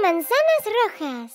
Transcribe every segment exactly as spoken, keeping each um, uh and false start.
manzanas rojas.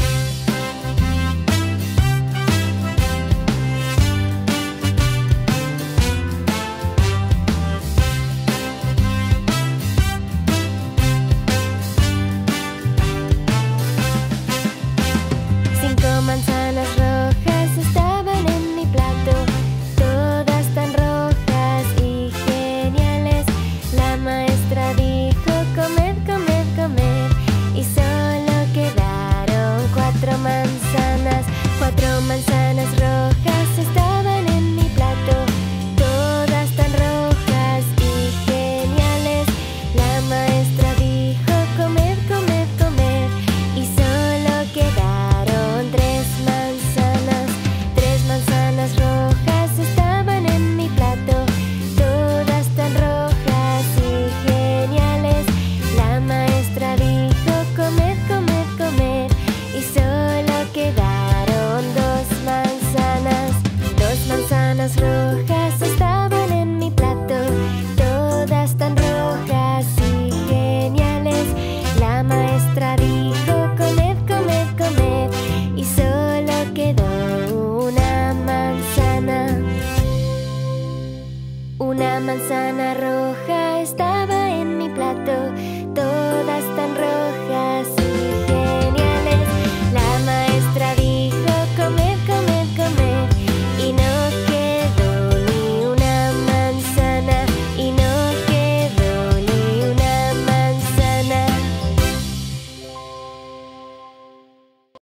Cinco manzanas rojas estaban en mi plato, todas tan rojas y geniales. La maestra dijo: comed, comed, comed, y solo quedaron cuatro manzanas. Cuatro manzanas rojas estaban en mi plato, todas tan rojas y geniales. La maestra dijo: comed, comed, comed, y solo quedaron tres manzanas. Tres manzanas rojas estaban en mi plato, todas tan rojas y geniales. La maestra dijo: comed, comed, comed, y solo quedaron dos manzanas. Dos manzanas rojas estaban en mi plato, todas tan rojas y geniales. La maestra dijo: comed, comed, comed, y solo quedó una manzana. Una manzana roja está